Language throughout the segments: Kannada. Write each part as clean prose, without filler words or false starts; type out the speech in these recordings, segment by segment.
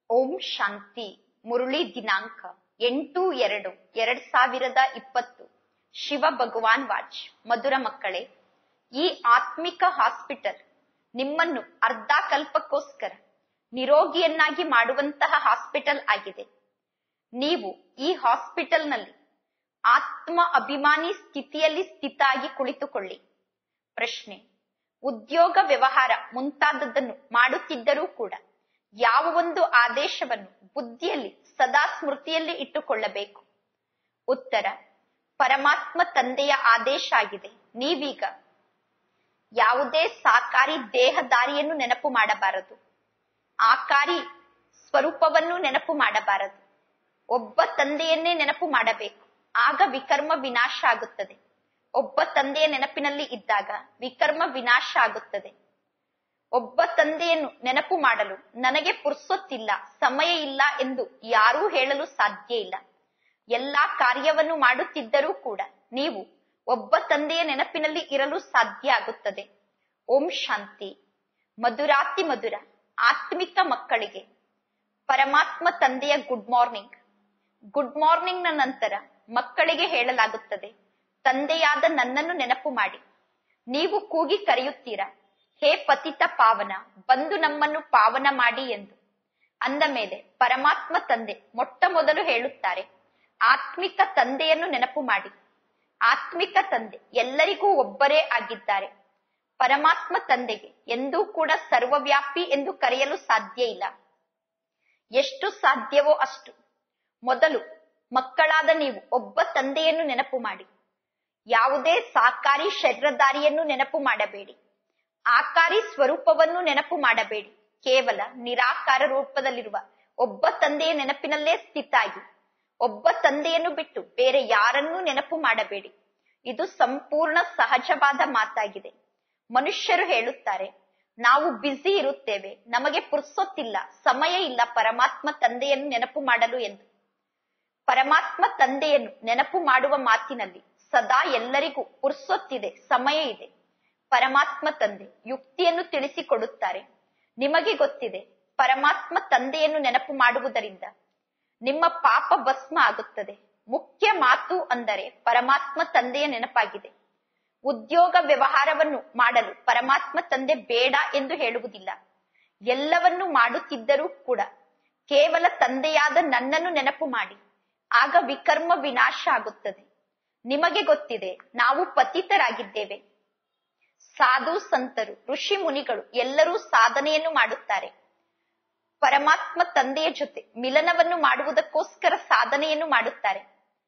ಓಂ ಶಾಂತಿ. ಮುರುಳಿ ದಿನಾಂಕ 8/2/2020. ಶಿವ ಭಗವಾನ್ ವಾಚ್. ಮಧುರ ಮಕ್ಕಳೇ, ಈ ಆತ್ಮಿಕ ಹಾಸ್ಪಿಟಲ್ ನಿಮ್ಮನ್ನು ಅರ್ಧ ಕಲ್ಪಕ್ಕೋಸ್ಕರ ನಿರೋಗಿಯನ್ನಾಗಿ ಮಾಡುವಂತಹ ಹಾಸ್ಪಿಟಲ್ ಆಗಿದೆ. ನೀವು ಈ ಹಾಸ್ಪಿಟಲ್ನಲ್ಲಿ ಆತ್ಮ ಅಭಿಮಾನಿ ಸ್ಥಿತಿಯಲ್ಲಿ ಸ್ಥಿತಾಗಿ ಕುಳಿತುಕೊಳ್ಳಿ. ಪ್ರಶ್ನೆ: ಉದ್ಯೋಗ, ವ್ಯವಹಾರ ಮುಂತಾದದ್ದನ್ನು ಮಾಡುತ್ತಿದ್ದರೂ ಕೂಡ ಯಾವ ಒಂದು ಆದೇಶವನ್ನು ಬುದ್ಧಿಯಲ್ಲಿ ಸದಾ ಸ್ಮೃತಿಯಲ್ಲಿ ಇಟ್ಟುಕೊಳ್ಳಬೇಕು? ಉತ್ತರ: ಪರಮಾತ್ಮ ತಂದೆಯ ಆದೇಶ ಆಗಿದೆ. ನೀವೀಗ ಯಾವುದೇ ಸಾಕಾರಿ ದೇಹದಾರಿಯನ್ನು ನೆನಪು ಮಾಡಬಾರದು, ಆಕಾರಿ ಸ್ವರೂಪವನ್ನು ನೆನಪು ಮಾಡಬಾರದು. ಒಬ್ಬ ತಂದೆಯನ್ನೇ ನೆನಪು ಮಾಡಬೇಕು. ಆಗ ವಿಕರ್ಮ ವಿನಾಶ ಆಗುತ್ತದೆ. ಒಬ್ಬ ತಂದೆಯ ನೆನಪಿನಲ್ಲಿ ಇದ್ದಾಗ ವಿಕರ್ಮ ವಿನಾಶ ಆಗುತ್ತದೆ. ಒಬ್ಬ ತಂದೆಯನ್ನು ನೆನಪು ಮಾಡಲು ನನಗೆ ಪುರ್ಸೊತ್ತಿಲ್ಲ, ಸಮಯ ಇಲ್ಲ ಎಂದು ಯಾರೂ ಹೇಳಲು ಸಾಧ್ಯ ಇಲ್ಲ. ಎಲ್ಲಾ ಕಾರ್ಯವನ್ನು ಮಾಡುತ್ತಿದ್ದರೂ ಕೂಡ ನೀವು ಒಬ್ಬ ತಂದೆಯ ನೆನಪಿನಲ್ಲಿ ಇರಲು ಸಾಧ್ಯ ಆಗುತ್ತದೆ. ಓಂ ಶಾಂತಿ. ಮಧುರಾತಿ ಮಧುರ ಆತ್ಮಿಕ ಮಕ್ಕಳಿಗೆ ಪರಮಾತ್ಮ ತಂದೆಯ ಗುಡ್ ಮಾರ್ನಿಂಗ್. ಗುಡ್ ಮಾರ್ನಿಂಗ್ ನ ನಂತರ ಮಕ್ಕಳಿಗೆ ಹೇಳಲಾಗುತ್ತದೆ, ತಂದೆಯಾದ ನನ್ನನ್ನು ನೆನಪು ಮಾಡಿ. ನೀವು ಕೂಗಿ ಕರೆಯುತ್ತೀರಾ, ಹೇ ಪತಿತ ಪಾವನ, ಬಂದು ನಮ್ಮನ್ನು ಪಾವನ ಮಾಡಿ ಎಂದು. ಅಂದ ಮೇಲೆ ಪರಮಾತ್ಮ ತಂದೆ ಮೊಟ್ಟ ಮೊದಲು ಹೇಳುತ್ತಾರೆ, ಆತ್ಮಿಕ ತಂದೆಯನ್ನು ನೆನಪು ಮಾಡಿ. ಆತ್ಮಿಕ ತಂದೆ ಎಲ್ಲರಿಗೂ ಒಬ್ಬರೇ ಆಗಿದ್ದಾರೆ. ಪರಮಾತ್ಮ ತಂದೆಗೆ ಎಂದೂ ಕೂಡ ಸರ್ವವ್ಯಾಪಿ ಎಂದು ಕರೆಯಲು ಸಾಧ್ಯ ಇಲ್ಲ. ಎಷ್ಟು ಸಾಧ್ಯವೋ ಅಷ್ಟು ಮೊದಲು ಮಕ್ಕಳಾದ ನೀವು ಒಬ್ಬ ತಂದೆಯನ್ನು ನೆನಪು ಮಾಡಿ. ಯಾವುದೇ ಸಾಕಾರಿ ಶರೀರಧಾರಿಯನ್ನು ನೆನಪು ಮಾಡಬೇಡಿ, ಆಕಾರಿ ಸ್ವರೂಪವನ್ನು ನೆನಪು ಮಾಡಬೇಡಿ. ಕೇವಲ ನಿರಾಕಾರ ರೂಪದಲ್ಲಿರುವ ಒಬ್ಬ ತಂದೆಯ ನೆನಪಿನಲ್ಲೇ ಸ್ಥಿತಾಗಿ ಒಬ್ಬ ತಂದೆಯನ್ನು ಬಿಟ್ಟು ಬೇರೆ ಯಾರನ್ನೂ ನೆನಪು ಮಾಡಬೇಡಿ. ಇದು ಸಂಪೂರ್ಣ ಸಹಜವಾದ ಮಾತಾಗಿದೆ. ಮನುಷ್ಯರು ಹೇಳುತ್ತಾರೆ, ನಾವು ಬ್ಯುಸಿ ಇರುತ್ತೇವೆ, ನಮಗೆ ಪುರ್ಸೊತ್ತಿಲ್ಲ, ಸಮಯ ಇಲ್ಲ ಪರಮಾತ್ಮ ತಂದೆಯನ್ನು ನೆನಪು ಮಾಡಲು ಎಂದು. ಪರಮಾತ್ಮ ತಂದೆಯನ್ನು ನೆನಪು ಮಾಡುವ ಮಾತಿನಲ್ಲಿ ಸದಾ ಎಲ್ಲರಿಗೂ ಪುರ್ಸೊತ್ತಿದೆ, ಸಮಯ ಇದೆ. ಪರಮಾತ್ಮ ತಂದೆ ಯುಕ್ತಿಯನ್ನು ತಿಳಿಸಿಕೊಡುತ್ತಾರೆ. ನಿಮಗೆ ಗೊತ್ತಿದೆ, ಪರಮಾತ್ಮ ತಂದೆಯನ್ನು ನೆನಪು ಮಾಡುವುದರಿಂದ ನಿಮ್ಮ ಪಾಪ ಭಸ್ಮ ಆಗುತ್ತದೆ. ಮುಖ್ಯ ಮಾತು ಅಂದರೆ ಪರಮಾತ್ಮ ತಂದೆಯ ನೆನಪಾಗಿದೆ. ಉದ್ಯೋಗ ವ್ಯವಹಾರವನ್ನು ಮಾಡಲು ಪರಮಾತ್ಮ ತಂದೆ ಬೇಡ ಎಂದು ಹೇಳುವುದಿಲ್ಲ. ಎಲ್ಲವನ್ನೂ ಮಾಡುತ್ತಿದ್ದರೂ ಕೂಡ ಕೇವಲ ತಂದೆಯಾದ ನನ್ನನ್ನು ನೆನಪು ಮಾಡಿ. ಆಗ ವಿಕರ್ಮ ವಿನಾಶ ಆಗುತ್ತದೆ. ನಿಮಗೆ ಗೊತ್ತಿದೆ, ನಾವು ಪತಿತರಾಗಿದ್ದೇವೆ. ಸಾಧು ಸಂತರು, ಋಷಿ ಮುನಿಗಳು ಎಲ್ಲರೂ ಸಾಧನೆಯನ್ನು ಮಾಡುತ್ತಾರೆ. ಪರಮಾತ್ಮ ತಂದೆಯ ಜೊತೆ ಮಿಲನವನ್ನು ಮಾಡುವುದಕ್ಕೋಸ್ಕರ ಸಾಧನೆಯನ್ನು ಮಾಡುತ್ತಾರೆ.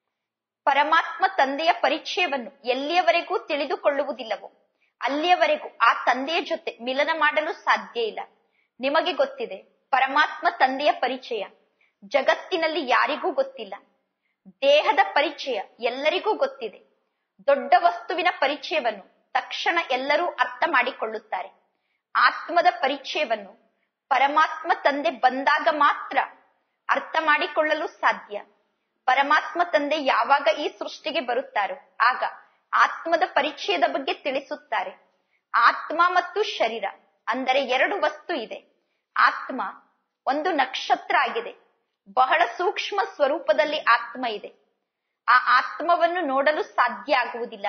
ಪರಮಾತ್ಮ ತಂದೆಯ ಪರಿಚಯವನ್ನು ಎಲ್ಲಿಯವರೆಗೂ ತಿಳಿದುಕೊಳ್ಳುವುದಿಲ್ಲವೋ ಅಲ್ಲಿಯವರೆಗೂ ಆ ತಂದೆಯ ಜೊತೆ ಮಿಲನ ಮಾಡಲು ಸಾಧ್ಯ ಇಲ್ಲ. ನಿಮಗೆ ಗೊತ್ತಿದೆ, ಪರಮಾತ್ಮ ತಂದೆಯ ಪರಿಚಯ ಜಗತ್ತಿನಲ್ಲಿ ಯಾರಿಗೂ ಗೊತ್ತಿಲ್ಲ. ದೇಹದ ಪರಿಚಯ ಎಲ್ಲರಿಗೂ ಗೊತ್ತಿದೆ. ದೊಡ್ಡ ವಸ್ತುವಿನ ಪರಿಚಯವನ್ನು ತಕ್ಷಣ ಎಲ್ಲರೂ ಅರ್ಥ ಮಾಡಿಕೊಳ್ಳುತ್ತಾರೆ. ಆತ್ಮದ ಪರಿಚಯವನ್ನು ಪರಮಾತ್ಮ ತಂದೆ ಬಂದಾಗ ಮಾತ್ರ ಅರ್ಥ ಮಾಡಿಕೊಳ್ಳಲು ಸಾಧ್ಯ. ಪರಮಾತ್ಮ ತಂದೆ ಯಾವಾಗ ಈ ಸೃಷ್ಟಿಗೆ ಬರುತ್ತಾರೋ ಆಗ ಆತ್ಮದ ಪರಿಚಯದ ಬಗ್ಗೆ ತಿಳಿಸುತ್ತಾರೆ. ಆತ್ಮ ಮತ್ತು ಶರೀರ ಅಂದರೆ ಎರಡು ವಸ್ತು ಇದೆ. ಆತ್ಮ ಒಂದು ನಕ್ಷತ್ರ ಆಗಿದೆ. ಬಹಳ ಸೂಕ್ಷ್ಮ ಸ್ವರೂಪದಲ್ಲಿ ಆತ್ಮ ಇದೆ. ಆ ಆತ್ಮವನ್ನು ನೋಡಲು ಸಾಧ್ಯ ಆಗುವುದಿಲ್ಲ.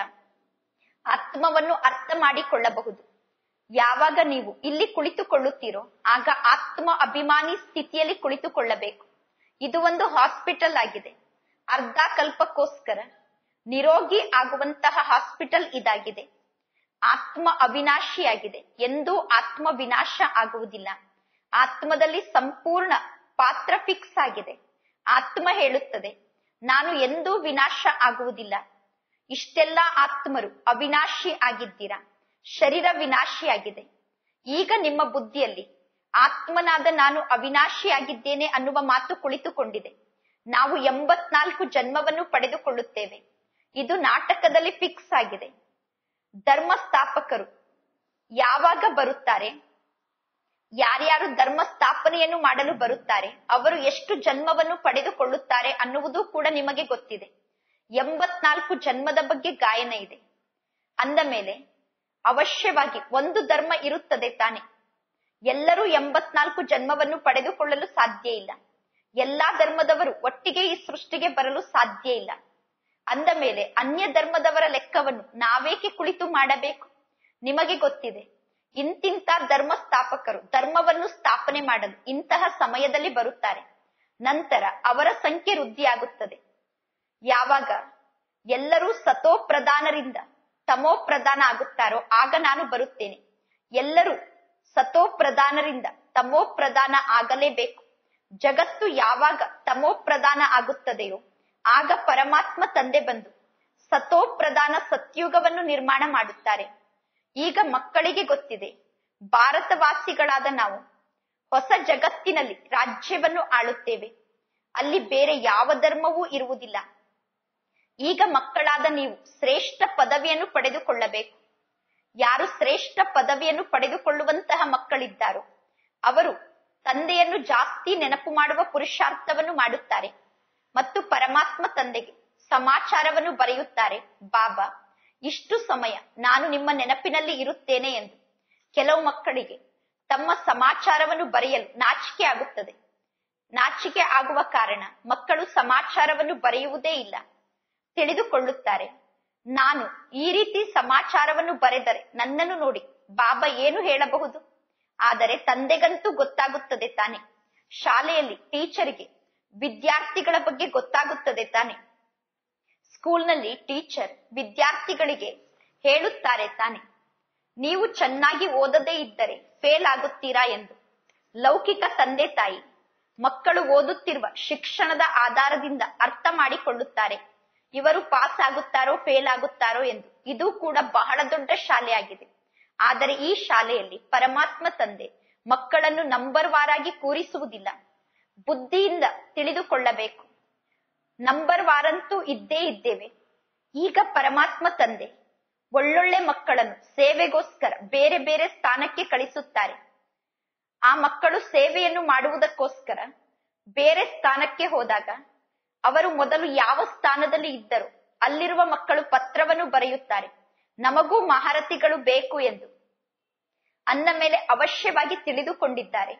ಆತ್ಮವನ್ನು ಅರ್ಥ ಮಾಡಿಕೊಳ್ಳಬಹುದು. ಯಾವಾಗ ನೀವು ಇಲ್ಲಿ ಕುಳಿತುಕೊಳ್ಳುತ್ತೀರೋ ಆಗ ಆತ್ಮ ಅಭಿಮಾನಿ ಸ್ಥಿತಿಯಲ್ಲಿ ಕುಳಿತುಕೊಳ್ಳಬೇಕು. ಇದು ಒಂದು ಹಾಸ್ಪಿಟಲ್ ಆಗಿದೆ. ಅರ್ಧ ಕಲ್ಪಕ್ಕೋಸ್ಕರ ನಿರೋಗಿ ಆಗುವಂತಹ ಹಾಸ್ಪಿಟಲ್ ಇದಾಗಿದೆ. ಆತ್ಮ ಅವಿನಾಶಿಯಾಗಿದೆ. ಎಂದೂ ಆತ್ಮ ವಿನಾಶ ಆಗುವುದಿಲ್ಲ. ಆತ್ಮದಲ್ಲಿ ಸಂಪೂರ್ಣ ಪಾತ್ರ ಫಿಕ್ಸ್ ಆಗಿದೆ. ಆತ್ಮ ಹೇಳುತ್ತದೆ, ನಾನು ಎಂದೂ ವಿನಾಶ ಆಗುವುದಿಲ್ಲ. ಇಷ್ಟೆಲ್ಲ ಆತ್ಮರು ಅವಿನಾಶಿ ಆಗಿದ್ದೀರಾ, ಶರೀರ ವಿನಾಶಿಯಾಗಿದೆ. ಈಗ ನಿಮ್ಮ ಬುದ್ಧಿಯಲ್ಲಿ ಆತ್ಮನಾದ ನಾನು ಅವಿನಾಶಿಯಾಗಿದ್ದೇನೆ ಅನ್ನುವ ಮಾತು ಕುಳಿತುಕೊಂಡಿದೆ. ನಾವು 84 ಜನ್ಮವನ್ನು ಪಡೆದುಕೊಳ್ಳುತ್ತೇವೆ. ಇದು ನಾಟಕದಲ್ಲಿ ಫಿಕ್ಸ್ ಆಗಿದೆ. ಧರ್ಮ ಸ್ಥಾಪಕರು ಯಾವಾಗ ಬರುತ್ತಾರೆ, ಯಾರ್ಯಾರು ಧರ್ಮ ಸ್ಥಾಪನೆಯನ್ನು ಮಾಡಲು ಬರುತ್ತಾರೆ, ಅವರು ಎಷ್ಟು ಜನ್ಮವನ್ನು ಪಡೆದುಕೊಳ್ಳುತ್ತಾರೆ ಅನ್ನುವುದು ಕೂಡ ನಿಮಗೆ ಗೊತ್ತಿದೆ. 84 ಜನ್ಮದ ಬಗ್ಗೆ ಗಾಯನ ಇದೆ. ಅಂದ ಮೇಲೆ ಅವಶ್ಯವಾಗಿ ಒಂದು ಧರ್ಮ ಇರುತ್ತದೆ ತಾನೆ. ಎಲ್ಲರೂ 84 ಜನ್ಮವನ್ನು ಪಡೆದುಕೊಳ್ಳಲು ಸಾಧ್ಯ ಇಲ್ಲ. ಎಲ್ಲಾ ಧರ್ಮದವರು ಒಟ್ಟಿಗೆ ಈ ಸೃಷ್ಟಿಗೆ ಬರಲು ಸಾಧ್ಯ ಇಲ್ಲ. ಅಂದ ಮೇಲೆ ಅನ್ಯ ಧರ್ಮದವರ ಲೆಕ್ಕವನ್ನು ನಾವೇಕೆ ಕುಳಿತು ಮಾಡಬೇಕು? ನಿಮಗೆ ಗೊತ್ತಿದೆ, ಇಂತಿಂತ ಧರ್ಮ ಸ್ಥಾಪಕರು ಧರ್ಮವನ್ನು ಸ್ಥಾಪನೆ ಮಾಡಲು ಇಂತಹ ಸಮಯದಲ್ಲಿ ಬರುತ್ತಾರೆ. ನಂತರ ಅವರ ಸಂಖ್ಯೆ ವೃದ್ಧಿಯಾಗುತ್ತದೆ. ಯಾವಾಗ ಎಲ್ಲರೂ ಸತೋ ಪ್ರಧಾನರಿಂದ ತಮೋ ಪ್ರಧಾನ ಆಗುತ್ತಾರೋ ಆಗ ನಾನು ಬರುತ್ತೇನೆ. ಎಲ್ಲರೂ ಸತೋ ಪ್ರಧಾನರಿಂದ ತಮೋ ಪ್ರಧಾನ ಆಗಲೇಬೇಕು. ಜಗತ್ತು ಯಾವಾಗ ತಮೋ ಪ್ರಧಾನ ಆಗುತ್ತದೆಯೋ ಆಗ ಪರಮಾತ್ಮ ತಂದೆ ಬಂದು ಸತೋ ಪ್ರಧಾನ ಸತ್ಯುಗವನ್ನು ನಿರ್ಮಾಣ ಮಾಡುತ್ತಾರೆ. ಈಗ ಮಕ್ಕಳಿಗೆ ಗೊತ್ತಿದೆ, ಭಾರತವಾಸಿಗಳಾದ ನಾವು ಹೊಸ ಜಗತ್ತಿನಲ್ಲಿ ರಾಜ್ಯವನ್ನು ಆಳುತ್ತೇವೆ. ಅಲ್ಲಿ ಬೇರೆ ಯಾವ ಧರ್ಮವೂ ಇರುವುದಿಲ್ಲ. ಈಗ ಮಕ್ಕಳಾದ ನೀವು ಶ್ರೇಷ್ಠ ಪದವಿಯನ್ನು ಪಡೆದುಕೊಳ್ಳಬೇಕು. ಯಾರು ಶ್ರೇಷ್ಠ ಪದವಿಯನ್ನು ಪಡೆದುಕೊಳ್ಳುವಂತಹ ಮಕ್ಕಳಿದ್ದಾರೋ ಅವರು ತಂದೆಯನ್ನು ಜಾಸ್ತಿ ನೆನಪು ಮಾಡುವ ಪುರುಷಾರ್ಥವನ್ನು ಮಾಡುತ್ತಾರೆ ಮತ್ತು ಪರಮಾತ್ಮ ತಂದೆಗೆ ಸಮಾಚಾರವನ್ನು ಬರೆಯುತ್ತಾರೆ. ಬಾಬಾ, ಇಷ್ಟು ಸಮಯ ನಾನು ನಿಮ್ಮ ನೆನಪಿನಲ್ಲಿ ಇರುತ್ತೇನೆ ಎಂದು. ಕೆಲವು ಮಕ್ಕಳಿಗೆ ತಮ್ಮ ಸಮಾಚಾರವನ್ನು ಬರೆಯಲು ನಾಚಿಕೆ ಆಗುತ್ತದೆ. ನಾಚಿಕೆ ಆಗುವ ಕಾರಣ ಮಕ್ಕಳು ಸಮಾಚಾರವನ್ನು ಬರೆಯುವುದೇ ಇಲ್ಲ. ತಿಳಿದುಕೊಳ್ಳುತ್ತಾರೆ, ನಾನು ಈ ರೀತಿ ಸಮಾಚಾರವನ್ನು ಬರೆದರೆ ನನ್ನನ್ನು ನೋಡಿ ಬಾಬಾ ಏನು ಹೇಳಬಹುದು? ಆದರೆ ತಂದೆಗಂತೂ ಗೊತ್ತಾಗುತ್ತದೆ ತಾನೆ. ಶಾಲೆಯಲ್ಲಿ ಟೀಚರ್ಗೆ ವಿದ್ಯಾರ್ಥಿಗಳ ಬಗ್ಗೆ ಗೊತ್ತಾಗುತ್ತದೆ ತಾನೆ. ಸ್ಕೂಲ್ನಲ್ಲಿ ಟೀಚರ್ ವಿದ್ಯಾರ್ಥಿಗಳಿಗೆ ಹೇಳುತ್ತಾರೆ ತಾನೆ, ನೀವು ಚೆನ್ನಾಗಿ ಓದದೇ ಇದ್ದರೆ ಫೇಲ್ ಆಗುತ್ತೀರಾ ಎಂದು. ಲೌಕಿಕ ತಂದೆ ತಾಯಿ ಮಕ್ಕಳು ಓದುತ್ತಿರುವ ಶಿಕ್ಷಣದ ಆಧಾರದಿಂದ ಅರ್ಥ ಮಾಡಿಕೊಳ್ಳುತ್ತಾರೆ, ಇವರು ಪಾಸ್ ಆಗುತ್ತಾರೋ ಫೇಲ್ ಆಗುತ್ತಾರೋ ಎಂದು. ಇದು ಕೂಡ ಬಹಳ ದೊಡ್ಡ ಶಾಲೆಯಾಗಿದೆ. ಆದರೆ ಈ ಶಾಲೆಯಲ್ಲಿ ಪರಮಾತ್ಮ ತಂದೆ ಮಕ್ಕಳನ್ನು ನಂಬರ್ ವಾರಾಗಿ ಕೂರಿಸುವುದಿಲ್ಲ. ಬುದ್ಧಿಯಿಂದ ತಿಳಿದುಕೊಳ್ಳಬೇಕು. ನಂಬರ್ ವಾರಂತೂ ಇದ್ದೇ ಇದ್ದೇವೆ. ಈಗ ಪರಮಾತ್ಮ ತಂದೆ ಒಳ್ಳೊಳ್ಳೆ ಮಕ್ಕಳನ್ನು ಸೇವೆಗೋಸ್ಕರ ಬೇರೆ ಬೇರೆ ಸ್ಥಾನಕ್ಕೆ ಕಳಿಸುತ್ತಾರೆ. ಆ ಮಕ್ಕಳು ಸೇವೆಯನ್ನು ಮಾಡುವುದಕ್ಕೋಸ್ಕರ ಬೇರೆ ಸ್ಥಾನಕ್ಕೆ ಹೋದಾಗ ಅವರು ಮೊದಲು ಯಾವ ಸ್ಥಾನದಲ್ಲಿ ಇದ್ದರು ಅಲ್ಲಿರುವ ಮಕ್ಕಳು ಪತ್ರವನ್ನು ಬರೆಯುತ್ತಾರೆ, ನಮಗೂ ಮಹಾರಥಿಗಳು ಬೇಕು ಎಂದು. ಅಂದ ಮೇಲೆ ಅವಶ್ಯವಾಗಿ ತಿಳಿದುಕೊಂಡಿದ್ದಾರೆ,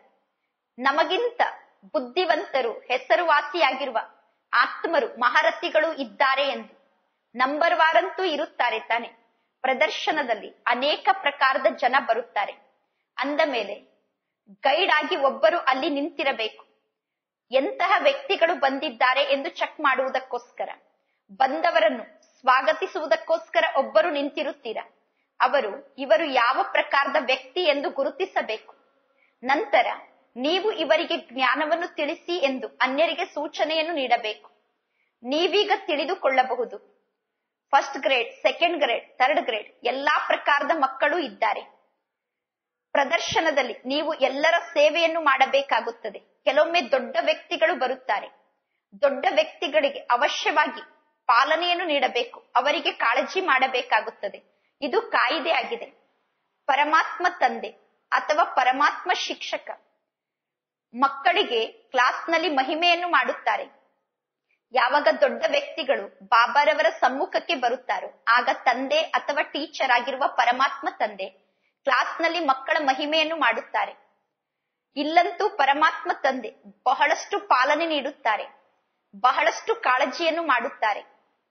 ನಮಗಿಂತ ಬುದ್ಧಿವಂತರು ಹೆಸರುವಾಸಿಯಾಗಿರುವ ಆತ್ಮರು ಮಹಾರಥಿಗಳು ಇದ್ದಾರೆ ಎಂದು. ನಂಬರ್ ವಾರಂತೂ ಇರುತ್ತಾರೆ ತಾನೆ. ಪ್ರದರ್ಶನದಲ್ಲಿ ಅನೇಕ ಪ್ರಕಾರದ ಜನ ಬರುತ್ತಾರೆ. ಅಂದ ಮೇಲೆ ಗೈಡ್ ಆಗಿ ಒಬ್ಬರು ಅಲ್ಲಿ ನಿಂತಿರಬೇಕು. ಎಂತಹ ವ್ಯಕ್ತಿಗಳು ಬಂದಿದ್ದಾರೆ ಎಂದು ಚೆಕ್ ಮಾಡುವುದಕ್ಕೋಸ್ಕರ, ಬಂದವರನ್ನು ಸ್ವಾಗತಿಸುವುದಕ್ಕೋಸ್ಕರ ಒಬ್ಬರು ನಿಂತಿರುತ್ತೀರಾ. ಇವರು ಯಾವ ಪ್ರಕಾರದ ವ್ಯಕ್ತಿ ಎಂದು ಗುರುತಿಸಬೇಕು. ನಂತರ ನೀವು ಇವರಿಗೆ ಜ್ಞಾನವನ್ನು ತಿಳಿಸಿ ಎಂದು ಅನ್ಯರಿಗೆ ಸೂಚನೆಯನ್ನು ನೀಡಬೇಕು. ನೀವೀಗ ತಿಳಿದುಕೊಳ್ಳಬಹುದು, first grade, second grade, third grade ಎಲ್ಲಾ ಪ್ರಕಾರದ ಮಕ್ಕಳು ಇದ್ದಾರೆ. ಪ್ರದರ್ಶನದಲ್ಲಿ ನೀವು ಎಲ್ಲರ ಸೇವೆಯನ್ನು ಮಾಡಬೇಕಾಗುತ್ತದೆ. ಕೆಲವೊಮ್ಮೆ ದೊಡ್ಡ ವ್ಯಕ್ತಿಗಳು ಬರುತ್ತಾರೆ. ದೊಡ್ಡ ವ್ಯಕ್ತಿಗಳಿಗೆ ಅವಶ್ಯವಾಗಿ ಪಾಲನೆಯನ್ನು ನೀಡಬೇಕು, ಅವರಿಗೆ ಕಾಳಜಿ ಮಾಡಬೇಕಾಗುತ್ತದೆ. ಇದು ಕಾಯಿದೆ ಆಗಿದೆ. ಪರಮಾತ್ಮ ತಂದೆ ಅಥವಾ ಪರಮಾತ್ಮ ಶಿಕ್ಷಕ ಮಕ್ಕಳಿಗೆ ಕ್ಲಾಸ್ನಲ್ಲಿ ಮಹಿಮೆಯನ್ನು ಮಾಡುತ್ತಾರೆ. ಯಾವಾಗ ದೊಡ್ಡ ವ್ಯಕ್ತಿಗಳು ಬಾಬಾರವರ ಸಮ್ಮುಖಕ್ಕೆ ಬರುತ್ತಾರೋ ಆಗ ತಂದೆ ಅಥವಾ ಟೀಚರ್ ಆಗಿರುವ ಪರಮಾತ್ಮ ತಂದೆ ಕ್ಲಾಸ್ನಲ್ಲಿ ಮಕ್ಕಳ ಮಹಿಮೆಯನ್ನು ಮಾಡುತ್ತಾರೆ. ಇಲ್ಲಂತೂ ಪರಮಾತ್ಮ ತಂದೆ ಬಹಳಷ್ಟು ಪಾಲನೆ ನೀಡುತ್ತಾರೆ, ಬಹಳಷ್ಟು ಕಾಳಜಿಯನ್ನು ಮಾಡುತ್ತಾರೆ.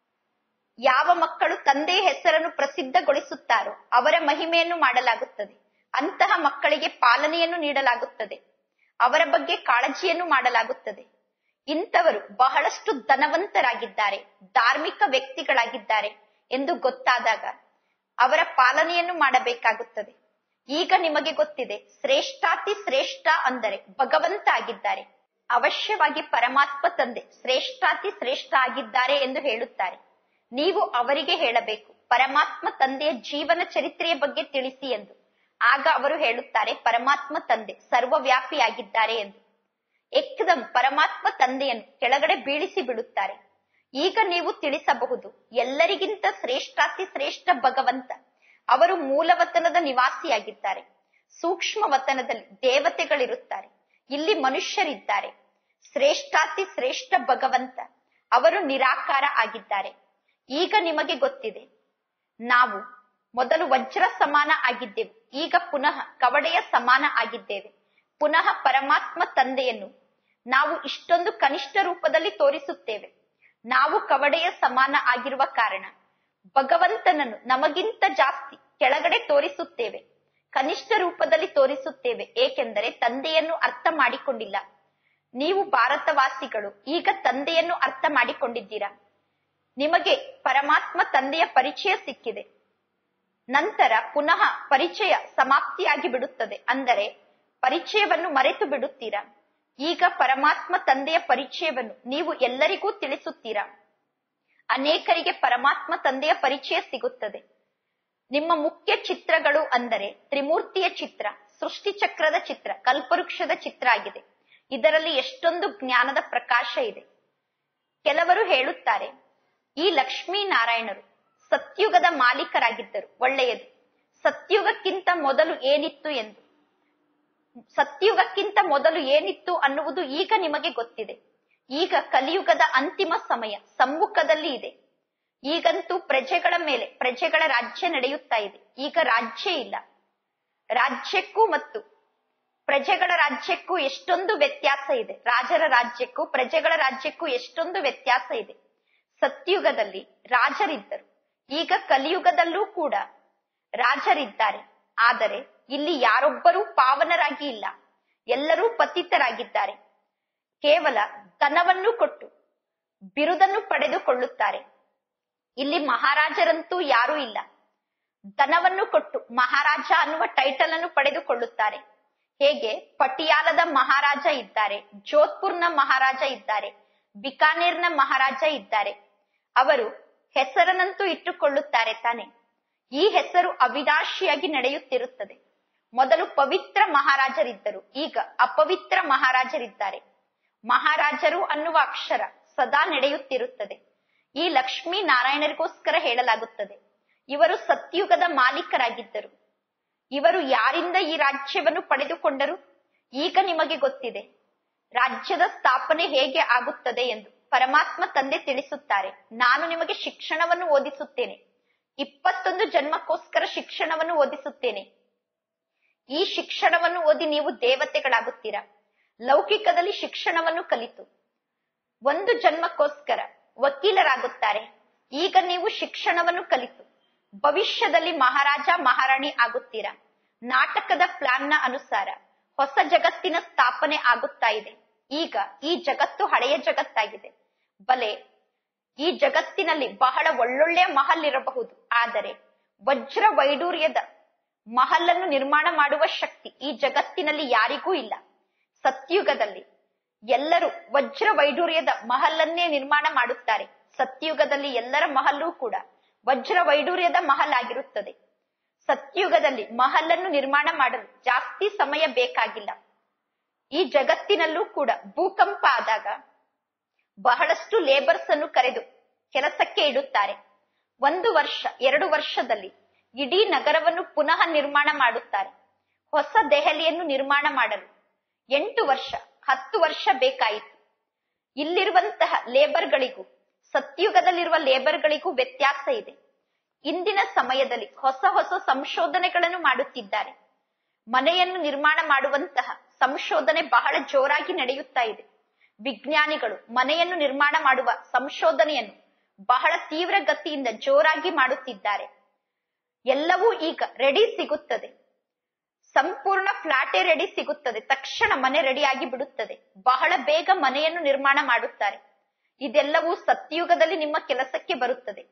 ಯಾವ ಮಕ್ಕಳು ತಂದೆಯ ಹೆಸರನ್ನು ಪ್ರಸಿದ್ಧಗೊಳಿಸುತ್ತಾರೋ ಅವರ ಮಹಿಮೆಯನ್ನು ಮಾಡಲಾಗುತ್ತದೆ. ಅಂತಹ ಮಕ್ಕಳಿಗೆ ಪಾಲನೆಯನ್ನು ನೀಡಲಾಗುತ್ತದೆ, ಅವರ ಬಗ್ಗೆ ಕಾಳಜಿಯನ್ನು ಮಾಡಲಾಗುತ್ತದೆ. ಇಂಥವರು ಬಹಳಷ್ಟು ಧನವಂತರಾಗಿದ್ದಾರೆ, ಧಾರ್ಮಿಕ ವ್ಯಕ್ತಿಗಳಾಗಿದ್ದಾರೆ ಎಂದು ಗೊತ್ತಾದಾಗ ಅವರ ಪಾಲನೆಯನ್ನು ಮಾಡಬೇಕಾಗುತ್ತದೆ. ಈಗ ನಿಮಗೆ ಗೊತ್ತಿದೆ, ಶ್ರೇಷ್ಠಾತಿ ಶ್ರೇಷ್ಠ ಅಂದರೆ ಭಗವಂತ ಆಗಿದ್ದಾರೆ. ಅವಶ್ಯವಾಗಿ ಪರಮಾತ್ಮ ತಂದೆ ಶ್ರೇಷ್ಠಾತಿ ಶ್ರೇಷ್ಠ ಆಗಿದ್ದಾರೆ ಎಂದು ಹೇಳುತ್ತಾರೆ. ನೀವು ಅವರಿಗೆ ಹೇಳಬೇಕು, ಪರಮಾತ್ಮ ತಂದೆಯ ಜೀವನ ಚರಿತ್ರೆಯ ಬಗ್ಗೆ ತಿಳಿಸಿ ಎಂದು. ಆಗ ಅವರು ಹೇಳುತ್ತಾರೆ, ಪರಮಾತ್ಮ ತಂದೆ ಸರ್ವವ್ಯಾಪಿಯಾಗಿದ್ದಾರೆ ಎಂದು. ಏಕದಂ ಪರಮಾತ್ಮ ತಂದೆಯನ್ನು ಕೆಳಗಡೆ ಬೀಳಿಸಿ ಬಿಡುತ್ತಾರೆ. ಈಗ ನೀವು ತಿಳಿಸಬಹುದು, ಎಲ್ಲರಿಗಿಂತ ಶ್ರೇಷ್ಠಾತಿ ಶ್ರೇಷ್ಠ ಭಗವಂತ. ಅವರು ಮೂಲವತನದ ನಿವಾಸಿಯಾಗಿದ್ದಾರೆ. ಸೂಕ್ಷ್ಮ ವತನದಲ್ಲಿ ದೇವತೆಗಳಿರುತ್ತಾರೆ, ಇಲ್ಲಿ ಮನುಷ್ಯರಿದ್ದಾರೆ. ಶ್ರೇಷ್ಠಾತಿ ಶ್ರೇಷ್ಠ ಭಗವಂತ ಅವರು ನಿರಾಕಾರ ಆಗಿದ್ದಾರೆ. ಈಗ ನಿಮಗೆ ಗೊತ್ತಿದೆ, ನಾವು ಮೊದಲು ವಜ್ರ ಸಮಾನ ಆಗಿದ್ದೆವು, ಈಗ ಪುನಃ ಕವಡೆಯ ಸಮಾನ ಆಗಿದ್ದೇವೆ. ಪುನಃ ಪರಮಾತ್ಮ ತಂದೆಯನ್ನು ನಾವು ಇಷ್ಟೊಂದು ಕನಿಷ್ಠ ರೂಪದಲ್ಲಿ ತೋರಿಸುತ್ತೇವೆ. ನಾವು ಕವಡೆಯ ಸಮಾನ ಆಗಿರುವ ಕಾರಣ ಭಗವಂತನನ್ನು ನಮಗಿಂತ ಜಾಸ್ತಿ ಕೆಳಗಡೆ ತೋರಿಸುತ್ತೇವೆ, ಕನಿಷ್ಠ ರೂಪದಲ್ಲಿ ತೋರಿಸುತ್ತೇವೆ. ಏಕೆಂದರೆ ತಂದೆಯನ್ನು ಅರ್ಥ ಮಾಡಿಕೊಂಡಿಲ್ಲ. ನೀವು ಭಾರತವಾಸಿಗಳು ಈಗ ತಂದೆಯನ್ನು ಅರ್ಥ ಮಾಡಿಕೊಂಡಿದ್ದೀರಾ. ನಿಮಗೆ ಪರಮಾತ್ಮ ತಂದೆಯ ಪರಿಚಯ ಸಿಕ್ಕಿದೆ. ನಂತರ ಪುನಃ ಪರಿಚಯ ಸಮಾಪ್ತಿಯಾಗಿ ಬಿಡುತ್ತದೆ. ಅಂದರೆ ಪರಿಚಯವನ್ನು ಮರೆತು ಬಿಡುತ್ತೀರಾ. ಈಗ ಪರಮಾತ್ಮ ತಂದೆಯ ಪರಿಚಯವನ್ನು ನೀವು ಎಲ್ಲರಿಗೂ ತಿಳಿಸುತ್ತೀರಾ. ಅನೇಕರಿಗೆ ಪರಮಾತ್ಮ ತಂದೆಯ ಪರಿಚಯ ಸಿಗುತ್ತದೆ. ನಿಮ್ಮ ಮುಖ್ಯ ಚಿತ್ರಗಳು ಅಂದರೆ ತ್ರಿಮೂರ್ತಿಯ ಚಿತ್ರ, ಸೃಷ್ಟಿ ಚಕ್ರದ ಚಿತ್ರ, ಕಲ್ಪವೃಕ್ಷದ ಚಿತ್ರ ಆಗಿದೆ. ಇದರಲ್ಲಿ ಎಷ್ಟೊಂದು ಜ್ಞಾನದ ಪ್ರಕಾಶ ಇದೆ. ಕೆಲವರು ಹೇಳುತ್ತಾರೆ, ಈ ಲಕ್ಷ್ಮೀನಾರಾಯಣರು ಸತ್ಯುಗದ ಮಾಲೀಕರಾಗಿದ್ದರು, ಒಳ್ಳೆಯದು. ಸತ್ಯುಗಕ್ಕಿಂತ ಮೊದಲು ಏನಿತ್ತು ಎಂದು, ಸತ್ಯುಗಕ್ಕಿಂತ ಮೊದಲು ಏನಿತ್ತು ಅನ್ನುವುದು ಈಗ ನಿಮಗೆ ಗೊತ್ತಿದೆ. ಈಗ ಕಲಿಯುಗದ ಅಂತಿಮ ಸಮಯ ಸಮ್ಮುಖದಲ್ಲಿ ಇದೆ. ಈಗಂತೂ ಪ್ರಜೆಗಳ ಮೇಲೆ ಪ್ರಜೆಗಳ ರಾಜ್ಯ ನಡೆಯುತ್ತಾ ಇದೆ. ಈಗ ರಾಜ್ಯ ಇಲ್ಲ. ರಾಜ್ಯಕ್ಕೂ ಮತ್ತು ಪ್ರಜೆಗಳ ರಾಜ್ಯಕ್ಕೂ ಎಷ್ಟೊಂದು ವ್ಯತ್ಯಾಸ ಇದೆ. ರಾಜರ ರಾಜ್ಯಕ್ಕೂ ಪ್ರಜೆಗಳ ರಾಜ್ಯಕ್ಕೂ ಎಷ್ಟೊಂದು ವ್ಯತ್ಯಾಸ ಇದೆ. ಸತ್ಯುಗದಲ್ಲಿ ರಾಜರಿದ್ದರು, ಈಗ ಕಲಿಯುಗದಲ್ಲೂ ಕೂಡ ರಾಜರಿದ್ದಾರೆ. ಆದರೆ ಇಲ್ಲಿ ಯಾರೊಬ್ಬರೂ ಪಾವನರಾಗಿ ಇಲ್ಲ, ಎಲ್ಲರೂ ಪತಿತರಾಗಿದ್ದಾರೆ. ಕೇವಲ ಧನವನ್ನು ಕೊಟ್ಟು ಬಿರುದನ್ನು ಪಡೆದುಕೊಳ್ಳುತ್ತಾರೆ. ಇಲ್ಲಿ ಮಹಾರಾಜರಂತೂ ಯಾರೂ ಇಲ್ಲ. ಧನವನ್ನು ಕೊಟ್ಟು ಮಹಾರಾಜ ಅನ್ನುವ ಟೈಟಲ್ ಅನ್ನು ಪಡೆದುಕೊಳ್ಳುತ್ತಾರೆ. ಹೇಗೆ ಪಟಿಯಾಲದ ಮಹಾರಾಜ ಇದ್ದಾರೆ, ಜೋಧ್ಪುರ್ನ ಮಹಾರಾಜ ಇದ್ದಾರೆ, ಬಿಕಾನೇರ್ನ ಮಹಾರಾಜ ಇದ್ದಾರೆ. ಅವರು ಹೆಸರನ್ನಂತೂ ಇಟ್ಟುಕೊಳ್ಳುತ್ತಾರೆ ತಾನೆ. ಈ ಹೆಸರು ಅವಿನಾಶಿಯಾಗಿ ನಡೆಯುತ್ತಿರುತ್ತದೆ. ಮೊದಲು ಪವಿತ್ರ ಮಹಾರಾಜರಿದ್ದರು, ಈಗ ಅಪವಿತ್ರ ಮಹಾರಾಜರಿದ್ದಾರೆ. ಮಹಾರಾಜರು ಅನ್ನುವ ಅಕ್ಷರ ಸದಾ ನಡೆಯುತ್ತಿರುತ್ತದೆ. ಈ ಲಕ್ಷ್ಮೀ ನಾರಾಯಣರಿಗೋಸ್ಕರ ಹೇಳಲಾಗುತ್ತದೆ, ಇವರು ಸತ್ಯುಗದ ಮಾಲೀಕರಾಗಿದ್ದರು. ಇವರು ಯಾರಿಂದ ಈ ರಾಜ್ಯವನ್ನು ಪಡೆದುಕೊಂಡರು? ಈಗ ನಿಮಗೆ ಗೊತ್ತಿದೆ ರಾಜ್ಯದ ಸ್ಥಾಪನೆ ಹೇಗೆ ಆಗುತ್ತದೆ ಎಂದು. ಪರಮಾತ್ಮ ತಂದೆ ತಿಳಿಸುತ್ತಾರೆ, ನಾನು ನಿಮಗೆ ಶಿಕ್ಷಣವನ್ನು ಓದಿಸುತ್ತೇನೆ. 21 ಜನ್ಮಕ್ಕೋಸ್ಕರ ಶಿಕ್ಷಣವನ್ನು ಓದಿಸುತ್ತೇನೆ. ಈ ಶಿಕ್ಷಣವನ್ನು ಓದಿ ನೀವು ದೇವತೆಗಳಾಗುತ್ತೀರಾ. ಲೌಕಿಕದಲ್ಲಿ ಶಿಕ್ಷಣವನ್ನು ಕಲಿತು 1 ಜನ್ಮಕ್ಕೋಸ್ಕರ ವಕೀಲರಾಗುತ್ತಾರೆ. ಈಗ ನೀವು ಶಿಕ್ಷಣವನ್ನು ಕಲಿತು ಭವಿಷ್ಯದಲ್ಲಿ ಮಹಾರಾಜ ಮಹಾರಾಣಿ ಆಗುತ್ತೀರಾ. ನಾಟಕದ ಪ್ಲಾನ್ನ ಅನುಸಾರ ಹೊಸ ಜಗತ್ತಿನ ಸ್ಥಾಪನೆ ಆಗುತ್ತಾ ಇದೆ. ಈಗ ಈ ಜಗತ್ತು ಹಳೆಯ ಜಗತ್ತಾಗಿದೆ. ಬಲೆ ಈ ಜಗತ್ತಿನಲ್ಲಿ ಬಹಳ ಒಳ್ಳೊಳ್ಳೆಯ ಮಹಲ್ ಇರಬಹುದು, ಆದರೆ ವಜ್ರ ವೈಡೂರ್ಯದ ಮಹಲನ್ನು ನಿರ್ಮಾಣ ಮಾಡುವ ಶಕ್ತಿ ಈ ಜಗತ್ತಿನಲ್ಲಿ ಯಾರಿಗೂ ಇಲ್ಲ. ಸತ್ಯುಗದಲ್ಲಿ ಎಲ್ಲರೂ ವಜ್ರ ವೈಡೂರ್ಯದ ಮಹಲನ್ನೇ ನಿರ್ಮಾಣ ಮಾಡುತ್ತಾರೆ. ಸತ್ಯುಗದಲ್ಲಿ ಎಲ್ಲರ ಮಹಲ್ಲೂ ಕೂಡ ವಜ್ರ ವೈಡೂರ್ಯದ ಮಹಲ್ ಆಗಿರುತ್ತದೆ. ಸತ್ಯುಗದಲ್ಲಿ ಮಹಲನ್ನು ನಿರ್ಮಾಣ ಮಾಡಲು ಜಾಸ್ತಿ ಸಮಯ ಬೇಕಾಗಿಲ್ಲ. ಈ ಜಗತ್ತಿನಲ್ಲೂ ಕೂಡ ಭೂಕಂಪ ಆದಾಗ ಬಹಳಷ್ಟು ಲೇಬರ್ಸ್ ಅನ್ನು ಕರೆದು ಕೆಲಸಕ್ಕೆ ಇಡುತ್ತಾರೆ. 1 ವರ್ಷ 2 ವರ್ಷದಲ್ಲಿ ಇಡೀ ನಗರವನ್ನು ಪುನಃ ನಿರ್ಮಾಣ ಮಾಡುತ್ತಾರೆ. ಹೊಸ ದೆಹಲಿಯನ್ನು ನಿರ್ಮಾಣ ಮಾಡಲು 8 ವರ್ಷ 10 ವರ್ಷ ಬೇಕಾಯಿತು. ಇಲ್ಲಿರುವಂತಹ ಲೇಬರ್ಗಳಿಗೂ ಸತ್ಯುಗದಲ್ಲಿರುವ ಲೇಬರ್ಗಳಿಗೂ ವ್ಯತ್ಯಾಸ ಇದೆ. ಇಂದಿನ ಸಮಯದಲ್ಲಿ ಹೊಸ ಹೊಸ ಸಂಶೋಧನೆಗಳನ್ನು ಮಾಡುತ್ತಿದ್ದಾರೆ. ಮನೆಯನ್ನು ನಿರ್ಮಾಣ ಮಾಡುವಂತಹ ಸಂಶೋಧನೆ ಬಹಳ ಜೋರಾಗಿ ನಡೆಯುತ್ತಾ ಇದೆ. ವಿಜ್ಞಾನಿಗಳು ಮನೆಯನ್ನು ನಿರ್ಮಾಣ ಮಾಡುವ ಸಂಶೋಧನೆಯನ್ನು ಬಹಳ ತೀವ್ರ ಗತಿಯಿಂದ ಜೋರಾಗಿ ಮಾಡುತ್ತಿದ್ದಾರೆ. ಎಲ್ಲವೂ ಈಗ ರೆಡಿ ಸಿಗುತ್ತದೆ. ಸಂಪೂರ್ಣ ಫ್ಲಾಟೇ ರೆಡಿ ಸಿಗುತ್ತದೆ. ತಕ್ಷಣ ಮನೆ ರೆಡಿಯಾಗಿ ಬಿಡುತ್ತದೆ. ಬಹಳ ಬೇಗ ಮನೆಯನ್ನು ನಿರ್ಮಾಣ ಮಾಡುತ್ತಾರೆ. ಇದೆಲ್ಲವೂ ಸತ್ಯುಗದಲ್ಲಿ ನಿಮ್ಮ ಕೆಲಸಕ್ಕೆ ಬರುತ್ತದೆ.